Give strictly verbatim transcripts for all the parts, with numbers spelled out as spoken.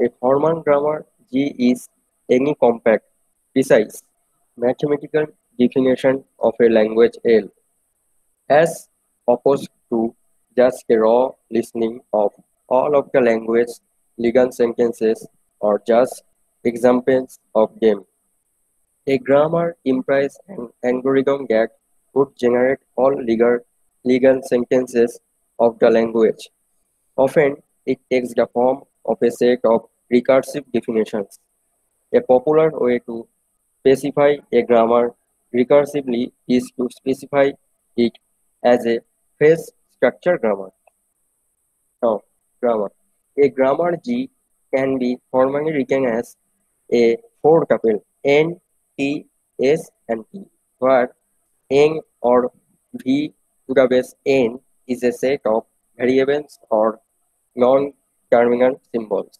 A formal grammar G is any compact, precise, mathematical definition of a language L, as opposed to just a raw listening of all of the language legal sentences or just examples of them. A grammar implies an algorithm that would generate all legal, legal sentences of the language. Often, it takes the form of a set of recursive definitions. A popular way to specify a grammar recursively is to specify it as a phrase structure grammar. Now, grammar. A grammar G can be formally written as a four tuple N, T, S, and T, where N or V to the base N is a set of variables or non-terminal symbols.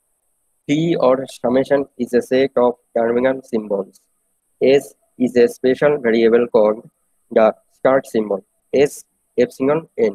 T or summation is a set of terminal symbols. S is a special variable called the start symbol, S epsilon N.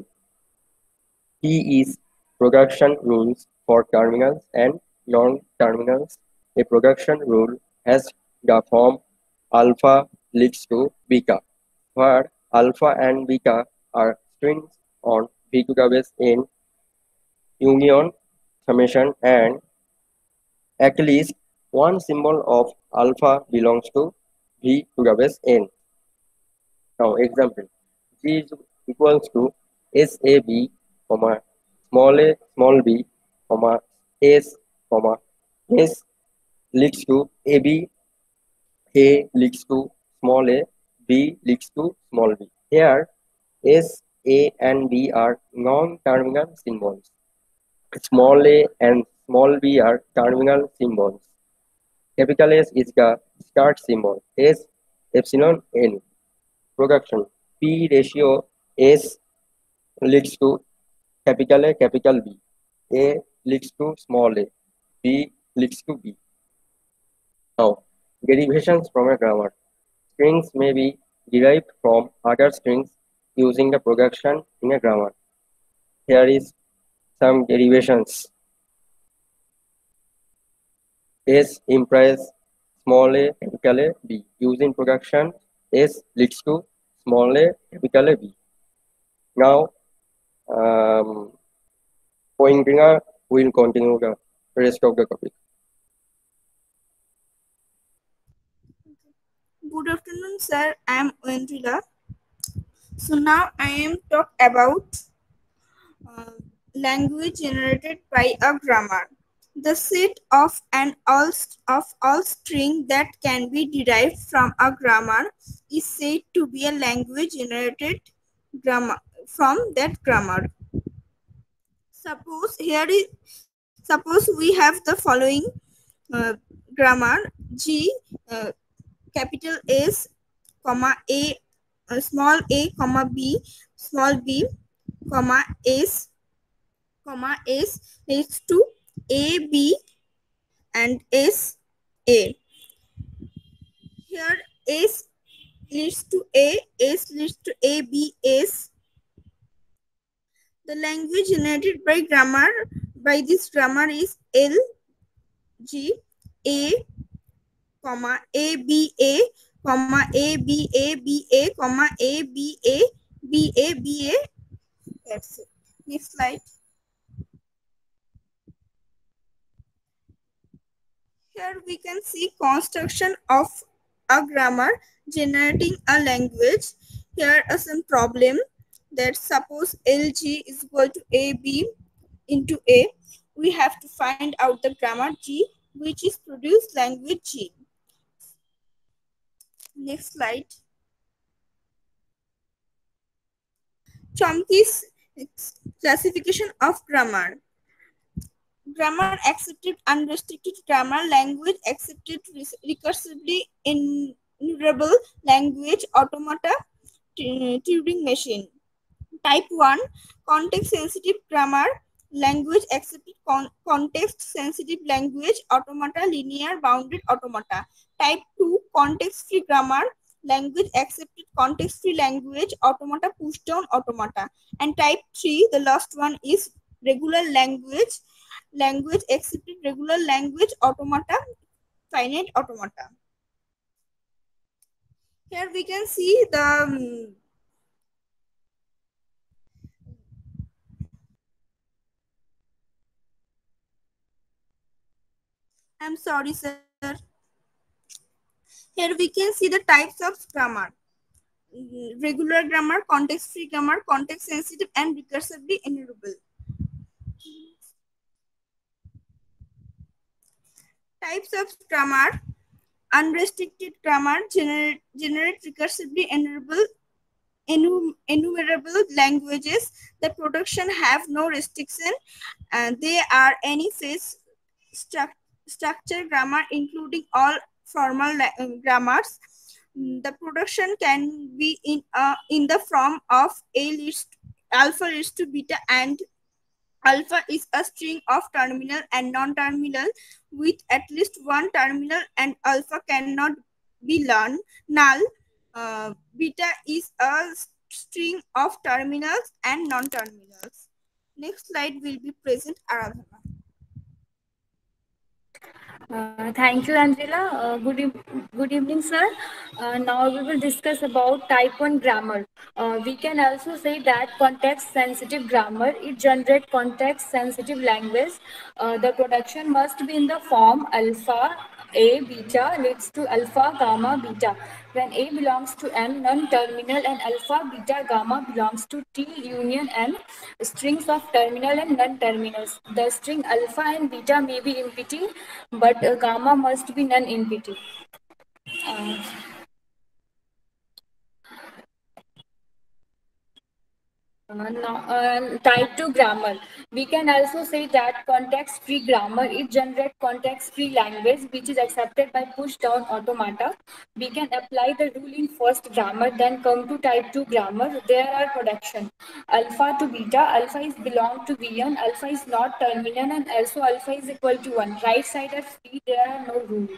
T is production rules for terminals and non-terminals. A production rule has the form alpha leads to beta, where alpha and beta are strings on V to the base N union summation, and at least one symbol of alpha belongs to V to the base N. Now example, G is equals to S A B, comma, small a, small b, comma, S, comma, S leads to A B, A leads to small a, B leads to small b. Here, S, A and B are non-terminal symbols. Small a and small b are terminal symbols. Capital S is the start symbol, S epsilon N. Production, P ratio S leads to capital A, capital B. A leads to small a, B leads to B. Now, derivations from a grammar. Strings may be derived from other strings using the production in a grammar. Here is some derivations. S implies small a, capital A, B. Using production, S leads to small a, capital A, B. Now, um, Pointinger will continue the rest of the topic. Good afternoon, sir. I am Wendrila. So now I am talk about uh, language generated by a grammar. The set of an all of all string that can be derived from a grammar is said to be a language generated grammar from that grammar. Suppose here is suppose we have the following uh, grammar G uh, capital S comma A uh, small a comma B small b comma S comma S leads to A B and S A. Here S leads to A, S leads to A B S. The language generated by grammar by this grammar is L G A comma A B A comma A B A B A comma A B A B A B A. That's it. Next slide. Here we can see construction of a grammar generating a language. Here are some problem that suppose L G is equal to A B into A. We have to find out the grammar G which is produced language G. Next slide. Chomsky's classification of grammar. Grammar accepted unrestricted grammar, language accepted recursively enumerable, language automata, Turing machine. Type one, context sensitive grammar, language accepted con context sensitive language automata, linear bounded automata. Type two, context free grammar, language accepted context free language automata, push down automata. And type three, the last one is regular language language except regular language automata, finite automata. Here we can see the um, I'm sorry, sir. Here we can see the types of grammar. Regular grammar, context-free grammar, context-sensitive, and recursively enumerable. Types of grammar: unrestricted grammar, generate, generate recursively enumerable, enumerable languages. The production have no restriction, and they are any phase stru structure grammar, including all formal grammars. The production can be in uh, in the form of a list, alpha leads to beta, and alpha is a string of terminal and non-terminal with at least one terminal, and alpha cannot be learned, null. Uh, beta is a string of terminals and non-terminals. Next slide will be present Aradhana. Uh, thank you, Angela. Uh, good, e good evening, sir. Uh, now we will discuss about type one grammar. Uh, we can also say that context-sensitive grammar, it generates context-sensitive language. Uh, the production must be in the form alpha, a, beta leads to alpha, gamma, beta. When A belongs to M, non-terminal, and alpha, beta, gamma belongs to T union M, strings of terminal and non-terminals. The string alpha and beta may be empty, but uh, gamma must be non-empty. Uh, Uh, now, uh, type two grammar. We can also say that context-free grammar, it generates context-free language which is accepted by push-down automata. We can apply the rule in first grammar, then come to type two grammar. There are production. Alpha to beta, alpha is belong to V one, alpha is not terminal, and also alpha is equal to one. Right side are free, there are no rules.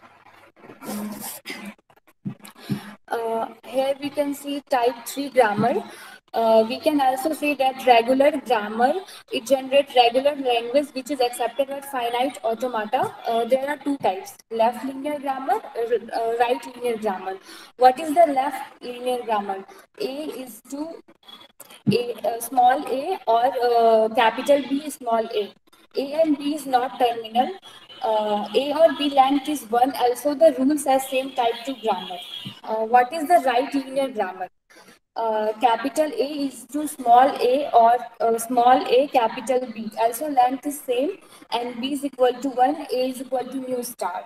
Uh, here we can see type three grammar. Uh, we can also say that regular grammar, it generates regular language which is accepted by finite automata. Uh, there are two types, left linear grammar, uh, uh, right linear grammar. What is the left linear grammar? A is to a uh, small a or uh, capital B small a. A and B is not terminal. Uh, a or B length is one. Also, the rules are same type to grammar. Uh, what is the right linear grammar? Uh, capital A is to small a or uh, small a capital B. Also, length is same and B is equal to one. A is equal to mu star.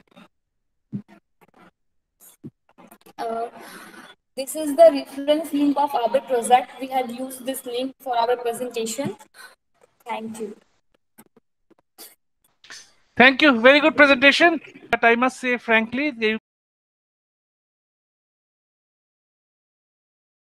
Uh, this is the reference link of our project. We had used this link for our presentation. Thank you. Thank you. Very good presentation. But I must say, frankly, they